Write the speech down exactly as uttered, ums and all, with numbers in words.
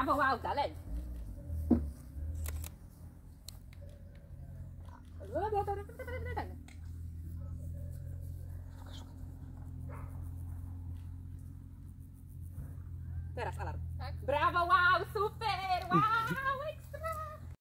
Brawo, wow, dalej. Teraz alarm. Tak? Brawo, wow, super, wow!